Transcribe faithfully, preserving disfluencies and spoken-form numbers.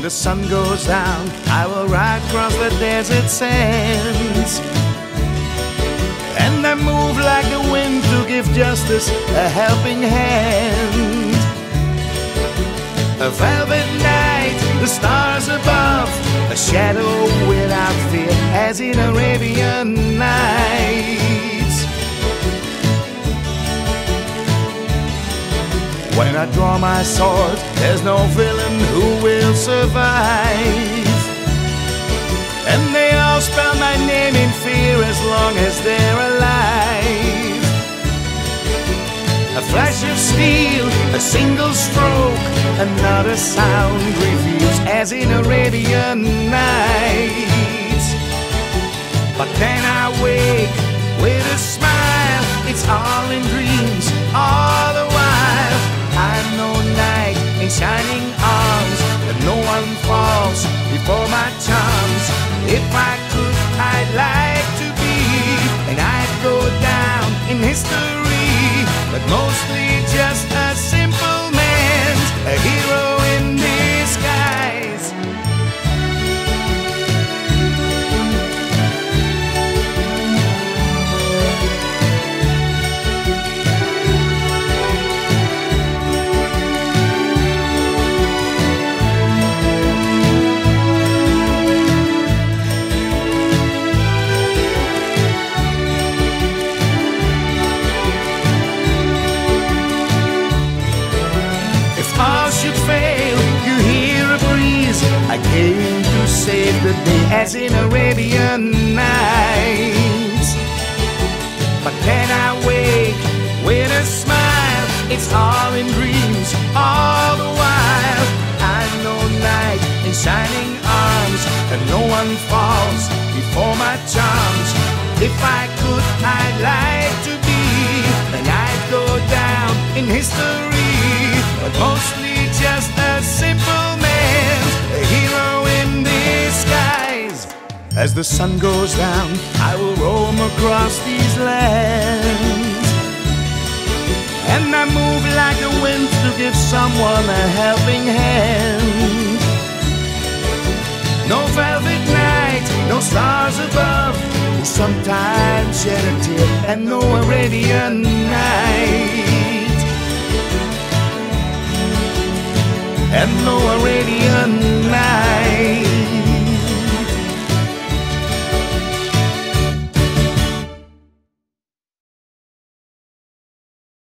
the sun goes down, I will ride across the desert sands, and I move like the wind to give justice a helping hand. A velvet night, the stars above, a shadow without fear, as in Arabian Nights. When I draw my sword, there's no villain who will survive, and they all spell my name in fear as long as they're alive. A flash of steel, a single stroke, another sound reveals, as in Arabian Nights. But then I wake with a smile, it's all in dreams, all the while. I know night in shining arms, and no one falls before my charms. If I could, I'd like to be, and I'd go down in history, but mostly just a simple man, a hero in disguise. I came to save the day, as in Arabian Nights. But then I wake with a smile, it's all in dreams, all the while. I know night in shining arms, and no one falls before my charms. If I could, I'd like to be, and I'd go down in history, but mostly just a simple man, a hero in disguise. As the sun goes down, I will roam across these lands, and I move like the wind to give someone a helping hand. No velvet night, no stars above, who sometimes shed a tear, and no Arabian Night, and no Arabian